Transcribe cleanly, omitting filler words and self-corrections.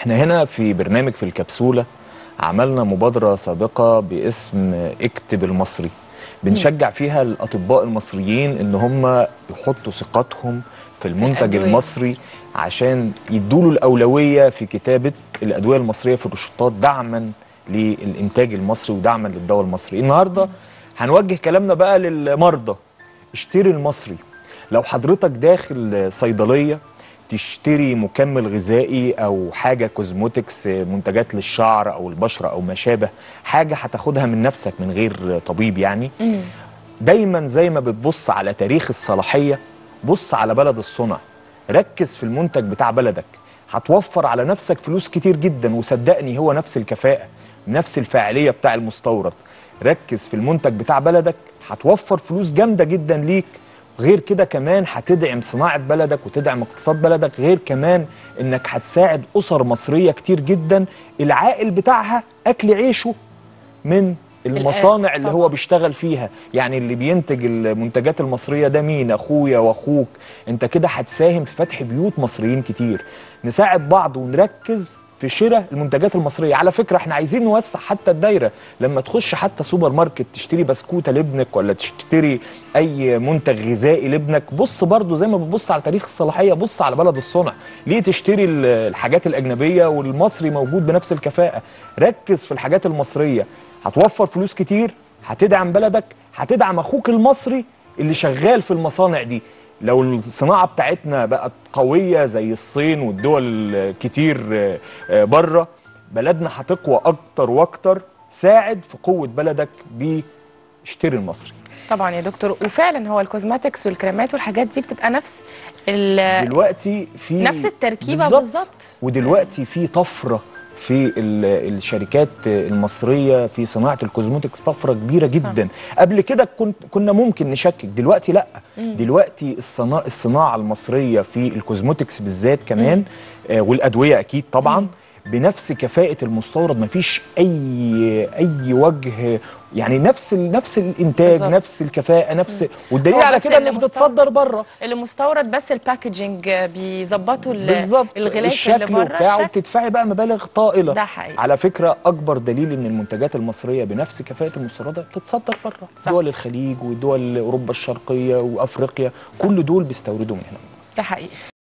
احنا هنا في برنامج في الكبسولة عملنا مبادرة سابقة باسم اكتب المصري، بنشجع فيها الأطباء المصريين ان هم يحطوا ثقتهم في المنتج المصري عشان يدوله الأولوية في كتابة الأدوية المصرية في الروشتات دعما للإنتاج المصري ودعما للدواء المصري. النهاردة هنوجه كلامنا بقى للمرضى، اشتري المصري. لو حضرتك داخل صيدلية تشتري مكمل غذائي او حاجه كوزموتكس، منتجات للشعر او البشره او ما شابه، حاجه هتاخدها من نفسك من غير طبيب يعني، دايما زي ما بتبص على تاريخ الصلاحيه بص على بلد الصنع، ركز في المنتج بتاع بلدك، هتوفر على نفسك فلوس كتير جدا، وصدقني هو نفس الكفاءه نفس الفاعليه بتاع المستورد. ركز في المنتج بتاع بلدك، هتوفر فلوس جامده جدا ليك، غير كده كمان هتدعم صناعة بلدك وتدعم اقتصاد بلدك، غير كمان انك هتساعد اسر مصرية كتير جدا العائل بتاعها اكل عيشه من المصانع اللي هو بيشتغل فيها. يعني اللي بينتج المنتجات المصرية ده مين؟ اخويا واخوك. انت كده هتساهم في فتح بيوت مصريين كتير. نساعد بعض ونركز في شراء المنتجات المصرية. على فكرة احنا عايزين نوسع حتى الدايرة، لما تخش حتى سوبر ماركت تشتري بسكوتة لابنك ولا تشتري اي منتج غذائي لابنك، بص برضو زي ما بتبص على تاريخ الصلاحية بص على بلد الصنع. ليه تشتري الحاجات الأجنبية والمصري موجود بنفس الكفاءة؟ ركز في الحاجات المصرية، هتوفر فلوس كتير، هتدعم بلدك، هتدعم اخوك المصري اللي شغال في المصانع دي. لو الصناعة بتاعتنا بقت قوية زي الصين والدول كتير بره، بلدنا هتقوى أكتر وأكتر. ساعد في قوة بلدك باشتري المصري. طبعا يا دكتور، وفعلا هو الكوزماتكس والكريمات والحاجات دي بتبقى دلوقتي في نفس التركيبة بالظبط. ودلوقتي في طفرة في الشركات المصرية في صناعة الكوزموتكس، طفرة كبيرة جدا. قبل كده كنا ممكن نشكك، دلوقتي لا. دلوقتي الصناعة المصرية في الكوزموتكس بالذات كمان والأدوية أكيد طبعا بنفس كفاءة المستورد، مفيش أي وجه، يعني نفس الإنتاج بالزبط. نفس الكفاءة نفس والدليل على كده إنك بتتصدر بره. اللي مستورد بس الباكجينج بيظبطوا الغلاف اللي بره بتاعه، بتدفعي بقى مبالغ طائلة. ده حقيقي. على فكرة أكبر دليل إن المنتجات المصرية بنفس كفاءة المستوردة بتتصدر بره. دول الخليج ودول أوروبا الشرقية وأفريقيا صح. كل دول بيستوردوا من هنا. ده حقيقي.